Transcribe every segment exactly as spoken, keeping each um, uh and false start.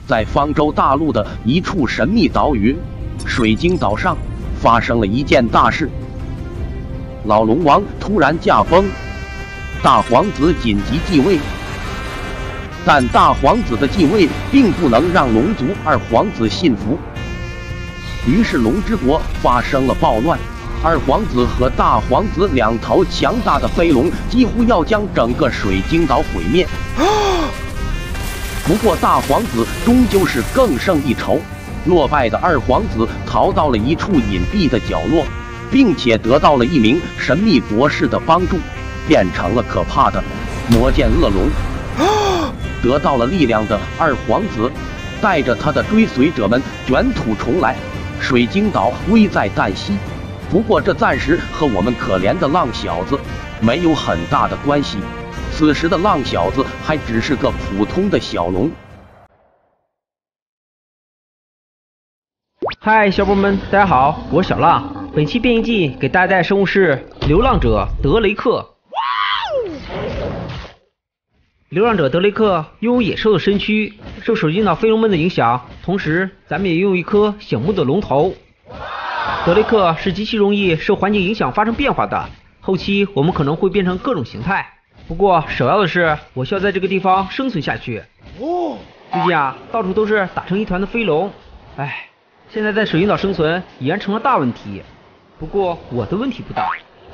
在方舟大陆的一处神秘岛屿水晶岛上，发生了一件大事。老龙王突然驾崩，大皇子紧急继位。但大皇子的继位并不能让龙族二皇子信服，于是龙之国发生了暴乱。二皇子和大皇子两头强大的飞龙几乎要将整个水晶岛毁灭。不过大皇子终究是更胜一筹，落败的二皇子逃到了一处隐蔽的角落，并且得到了一名神秘博士的帮助，变成了可怕的魔剑恶龙。得到了力量的二皇子带着他的追随者们卷土重来，水晶岛危在旦夕。不过这暂时和我们可怜的浪小子没有很大的关系，此时的浪小子还只是个普通的小龙。 嗨，小伙伴们，大家好，我是小浪。本期变异记给大家带来生物是流浪者德雷克。流浪者德雷克拥有野兽的身躯，受水晶岛飞龙们的影响，同时咱们也拥有一颗醒目的龙头。德雷克是极其容易受环境影响发生变化的，后期我们可能会变成各种形态。不过首要的是，我需要在这个地方生存下去。最近啊，到处都是打成一团的飞龙，唉，现在在水晶岛生存已然成了大问题。不过我的问题不大，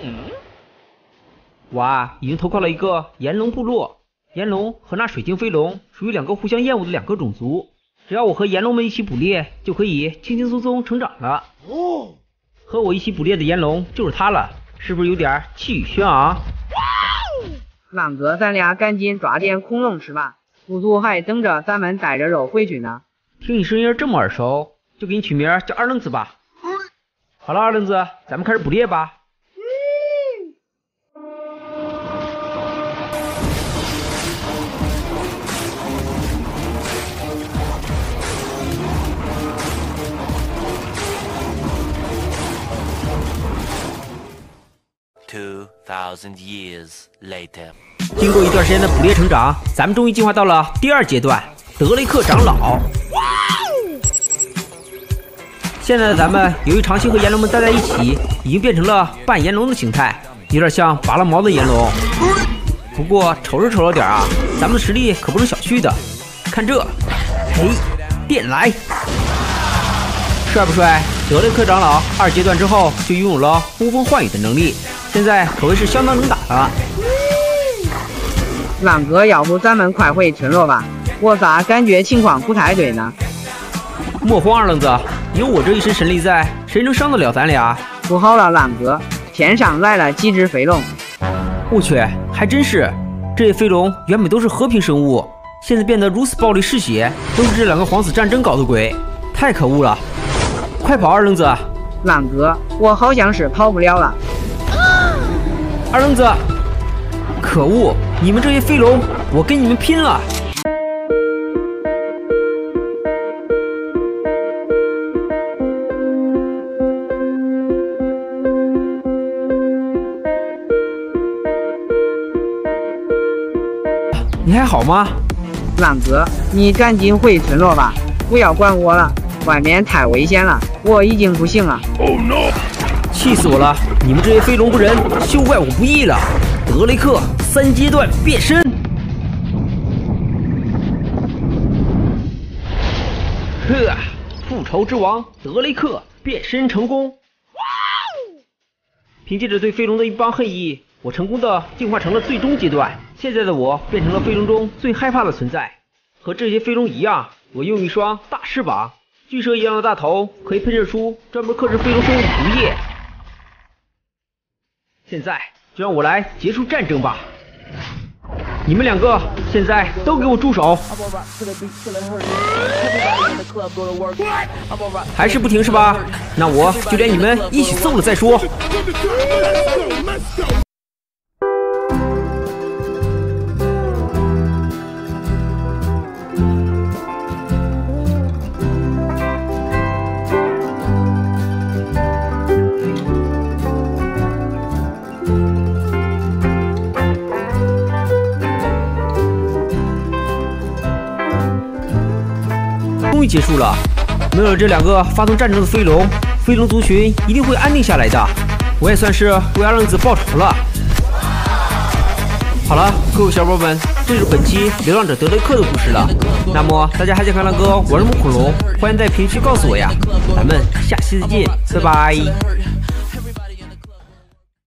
我啊已经投靠了一个炎龙部落。炎龙和那水晶飞龙属于两个互相厌恶的两个种族，只要我和炎龙们一起捕猎，就可以轻轻松松成长了。哦，和我一起捕猎的炎龙就是他了，是不是有点气宇轩昂？ 浪哥，咱俩赶紧抓点恐龙吃吧，不图还等着咱们带着肉回去呢。 听你声音这么耳熟，就给你取名叫二愣子吧。好了，二愣子，咱们开始捕猎吧。 Two thousand years later， 经过一段时间的捕猎成长，咱们终于进化到了第二阶段——德雷克长老。现在的咱们由于长期和炎龙们待在一起，已经变成了半炎龙的形态，有点像拔了毛的炎龙。不过瞅着瞅着点啊，咱们的实力可不是小觑的。看这，嘿，电来，帅不帅？德雷克长老二阶段之后就拥有了呼风唤雨的能力。现在可谓是相当能打了。 浪哥，要不咱们快回村落吧？我咋感觉情况不太对呢？ 莫慌，二愣子，有我这一身神力在，谁能伤得了咱俩？ 不好了，浪哥，天上来了几只飞龙！ 我去，还真是，这些飞龙原本都是和平生物，现在变得如此暴力嗜血，都是这两个皇子战争搞的鬼，太可恶了！快跑，二愣子！ 浪哥，我好像是跑不了了。 二愣子，可恶！你们这些飞龙，我跟你们拼了！你还好吗？ 浪哥，你赶紧回村落吧，不要管我了，外面太危险了，我已经不行了。Oh no！ 气死我了！你们这些飞龙不仁，休怪我不义了。德雷克三阶段变身，呵，复仇之王德雷克变身成功。凭借着对飞龙的一帮恨意，我成功的进化成了最终阶段。现在的我变成了飞龙中最害怕的存在。和这些飞龙一样，我拥有一双大翅膀，巨蛇一样的大头，可以喷射出专门克制飞龙生物的毒液。现在就让我来结束战争吧！你们两个现在都给我住手！还是不停是吧？那我就连你们一起揍了再说。 终于结束了。没有这两个发动战争的飞龙，飞龙族群一定会安定下来的。我也算是为二愣子报仇了。好了，各位小伙伴们，这就是本期流浪者德雷克的故事了。那么大家还想看浪哥玩什么恐龙？欢迎在评论区告诉我呀。咱们下期再见，拜拜。